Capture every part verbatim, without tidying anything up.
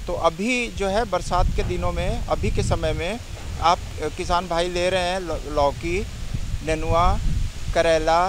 तो अभी जो है बरसात के दिनों में, अभी के समय में आप किसान भाई ले रहे हैं लौकी, नेनुआ, करेला,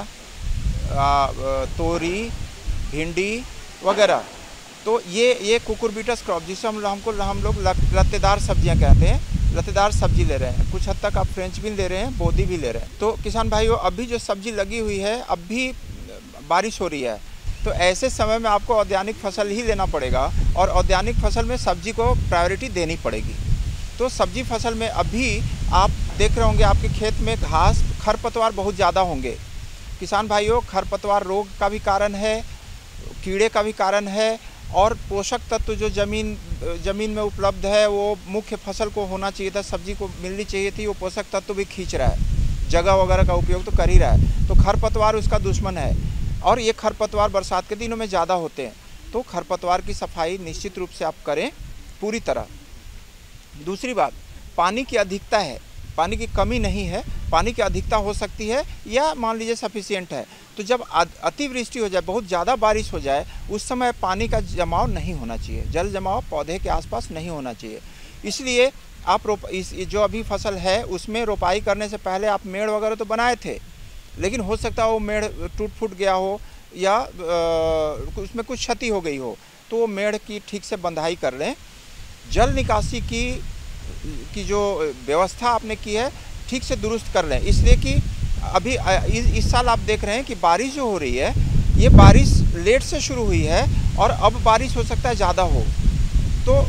तोरी, भिंडी वगैरह। तो ये ये कुकुरबिटस क्रॉप जिसे हम हमको हम लोग लत्तेदार सब्जियां कहते हैं, लत्तेदार सब्जी ले रहे हैं। कुछ हद तक आप फ्रेंच बीन ले रहे हैं, बोदी भी ले रहे हैं। तो किसान भाइयों, अभी जो सब्जी लगी हुई है, अभी बारिश हो रही है, तो ऐसे समय में आपको औद्यानिक फसल ही लेना पड़ेगा और औद्यानिक फसल में सब्जी को प्रायोरिटी देनी पड़ेगी। तो सब्जी फसल में अभी आप देख रहे होंगे आपके खेत में घास, खरपतवार बहुत ज़्यादा होंगे। किसान भाइयों, खरपतवार रोग का भी कारण है, कीड़े का भी कारण है, और पोषक तत्व जो ज़मीन ज़मीन में उपलब्ध है वो मुख्य फसल को होना चाहिए था, सब्जी को मिलनी चाहिए थी, वो पोषक तत्व भी खींच रहा है, जगह वगैरह का उपयोग तो कर ही रहा है। तो खरपतवार उसका दुश्मन है और ये खरपतवार बरसात के दिनों में ज़्यादा होते हैं। तो खरपतवार की सफाई निश्चित रूप से आप करें पूरी तरह। दूसरी बात, पानी की अधिकता है, पानी की कमी नहीं है, पानी की अधिकता हो सकती है या मान लीजिए सफिशिएंट है। तो जब अतिवृष्टि हो जाए, बहुत ज़्यादा बारिश हो जाए, उस समय पानी का जमाव नहीं होना चाहिए, जल जमाव पौधे के आसपास नहीं होना चाहिए। इसलिए आप रोप इस जो अभी फसल है उसमें रोपाई करने से पहले आप मेड़ वगैरह तो बनाए थे, लेकिन हो सकता है वो मेड़ टूट फूट गया हो या आ, उसमें कुछ क्षति हो गई हो, तो वो मेड़ की ठीक से बंधाई कर लें। जल निकासी की की जो व्यवस्था आपने की है ठीक से दुरुस्त कर लें, इसलिए कि अभी इस, इस साल आप देख रहे हैं कि बारिश जो हो रही है, ये बारिश लेट से शुरू हुई है और अब बारिश हो सकता है ज़्यादा हो। तो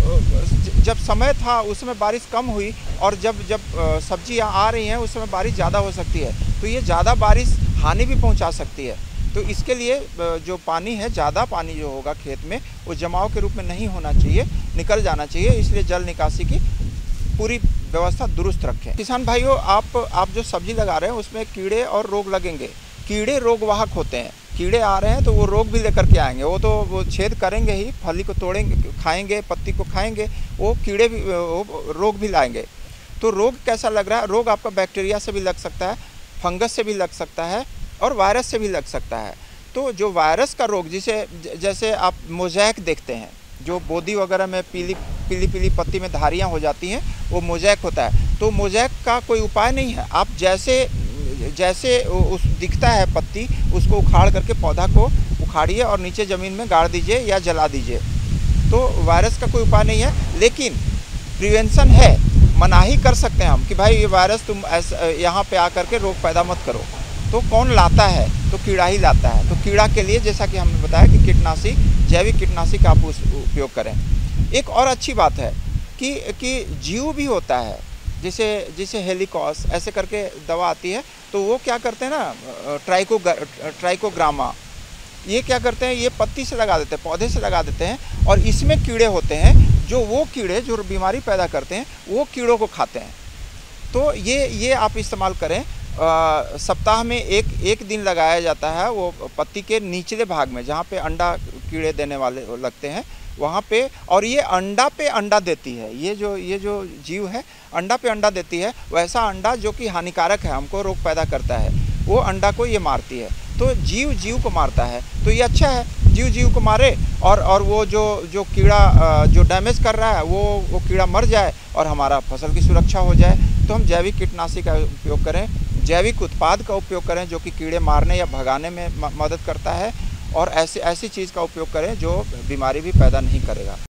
जब समय था उस समय बारिश कम हुई और जब जब सब्जियां आ रही हैं उस समय बारिश ज़्यादा हो सकती है। तो ये ज़्यादा बारिश हानि भी पहुंचा सकती है। तो इसके लिए जो पानी है, ज़्यादा पानी जो होगा खेत में, वो जमाव के रूप में नहीं होना चाहिए, निकल जाना चाहिए। इसलिए जल निकासी की पूरी व्यवस्था दुरुस्त रखें। किसान भाइयों, आप आप जो सब्जी लगा रहे हैं उसमें कीड़े और रोग लगेंगे। कीड़े रोग वाहक होते हैं, कीड़े आ रहे हैं तो वो रोग भी लेकर के आएंगे। वो तो वो छेद करेंगे ही, फली को तोड़ेंगे, खाएंगे, पत्ती को खाएंगे, वो कीड़े भी वो रोग भी लाएंगे। तो रोग कैसा लग रहा है? रोग आपका बैक्टीरिया से भी लग सकता है, फंगस से भी लग सकता है और वायरस से भी लग सकता है। तो जो वायरस का रोग, जिसे जैसे आप मोज़ैक देखते हैं, जो बोदी वगैरह में पीली पीली पीली पत्ती में धारियाँ हो जाती हैं, वो मोज़ैक होता है। तो मोज़ैक का कोई उपाय नहीं है। आप जैसे जैसे उस दिखता है पत्ती, उसको उखाड़ करके पौधा को उखाड़िए और नीचे ज़मीन में गाड़ दीजिए या जला दीजिए। तो वायरस का कोई उपाय नहीं है, लेकिन प्रिवेंशन है। मनाही कर सकते हैं हम कि भाई ये वायरस तुम ऐसा यहाँ पे आकर के रोग पैदा मत करो। तो कौन लाता है? तो कीड़ा ही लाता है। तो कीड़ा के लिए जैसा कि हमने बताया कि कीटनाशी, जैविक कीटनाशी का आप उपयोग करें। एक और अच्छी बात है कि कि जीव भी होता है, जिसे जिसे हेलिकॉस ऐसे करके दवा आती है। तो वो क्या करते हैं ना, ट्राइको ट्राइकोग्रामा, ये क्या करते हैं, ये पत्ती से लगा देते हैं, पौधे से लगा देते हैं, और इसमें कीड़े होते हैं, जो वो कीड़े जो बीमारी पैदा करते हैं वो कीड़ों को खाते हैं। तो ये ये आप इस्तेमाल करें। आ, सप्ताह में एक एक दिन लगाया जाता है वो पत्ती के निचले भाग में, जहाँ पे अंडा कीड़े देने वाले लगते हैं वहाँ पे। और ये अंडा पे अंडा देती है, ये जो ये जो जीव है अंडा पे अंडा देती है। वैसा अंडा जो कि हानिकारक है, हमको रोग पैदा करता है, वो अंडा को ये मारती है। तो जीव जीव को मारता है, तो ये अच्छा है, जीव जीव को मारे और और वो जो जो कीड़ा जो डैमेज कर रहा है वो वो कीड़ा मर जाए और हमारा फसल की सुरक्षा हो जाए। तो हम जैविक कीटनाशी का उपयोग करें, जैविक उत्पाद का उपयोग करें जो कि कीड़े मारने या भगाने में मदद करता है, और ऐसे ऐसी चीज़ का उपयोग करें जो बीमारी भी पैदा नहीं करेगा।